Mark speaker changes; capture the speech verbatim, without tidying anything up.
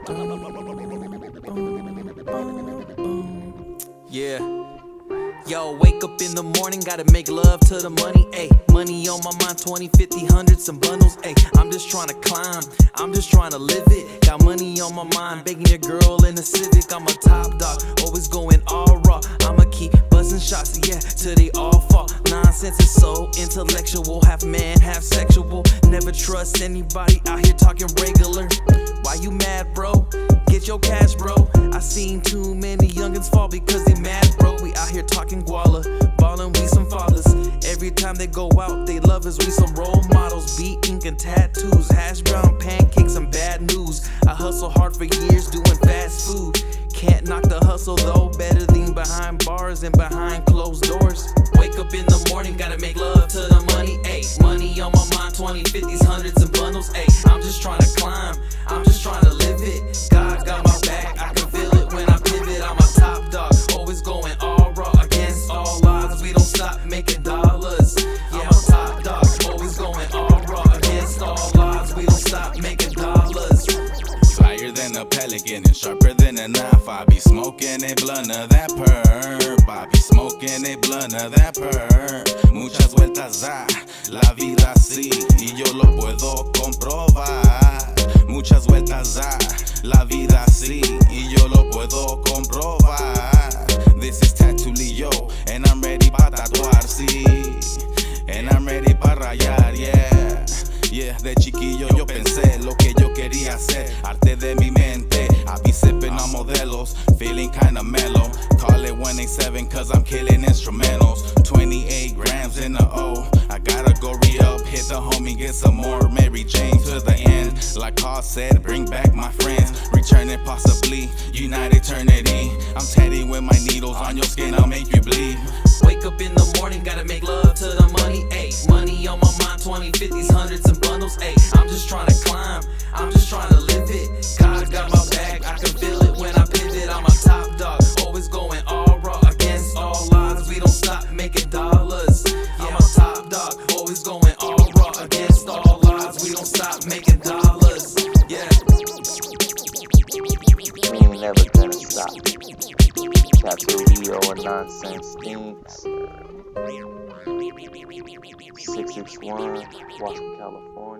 Speaker 1: Yeah. Yo, wake up in the morning, gotta make love to the money, ayy. Money on my mind, twenty, fifty, hundreds and bundles, ayy. I'm just trying to climb, I'm just trying to live it. Got money on my mind, begging your girl in a Civic. I'm a top dog, always going all raw. I'ma keep buzzing shots, yeah, till they all fall. Nonsense is so intellectual, half man, half sexual. Never trust anybody out here talking regular. Why you mad, bro? Get your cash, bro. I seen too many youngins fall because they mad, bro. We out here talking guala, ballin', we some fathers. Every time they go out, they love us, we some role models. Beat, ink, and tattoos, hash brown pancakes and bad news. I hustle hard for years doing fast food. Can't knock the hustle though, better than behind bars and behind closed doors. Wake up in the morning, gotta make love to the money, ayy. Money on my mind, twenty, fifties, hundreds and bundles, ayy. I'm just trying to climb, I'm just trying to live it. God got my back, I can feel it when I pivot. I'm a top dog, always going all raw against all odds. We don't stop making dollars. Yeah, I'm a top dog, always going all raw against all odds. We don't stop making dollars.
Speaker 2: Flyer than a pelican and sharper than a knife. I be smoking a blunt of that perp. I be smoking a blunt of that perp. Muchas vueltas a la vida así y yo lo puedo comprobar. Muchas vueltas a la vida así y yo lo puedo comprobar. This is Tattoo Leo and I'm ready pa tatuar, sí. And I'm ready pa rayar, yeah. Yeah, de chiquillo yo pensé lo que yo quería hacer, arte de mi mente. I be sipping on modelos, feeling kinda mellow. Call it one eighty-seven cause I'm killing instrumentals. twenty-eight grams in the O, I gotta go re-up. Hit the homie, get some more Mary Jane to the end. Like Carl said, bring back my friends. Return it possibly, unite eternity. I'm tatting with my needles on your skin, I'll make you bleed.
Speaker 1: Wake up in the morning, gotta make love to the money, ayy. Money on my mind, twenty, fifties, hundreds and bundles, ayy. I'm just trying to climb, I'm just trying to live it. God got my back, I can feel it when I pivot. I'm a top dog, always going all raw against all odds. We don't stop making dollars. I'm a top dog, always going all raw against all odds. We don't stop making dollars. Yeah.
Speaker 3: We ain't never gonna stop. Tattoo Leo and Nonsense Stinks. six six one, Washington, California.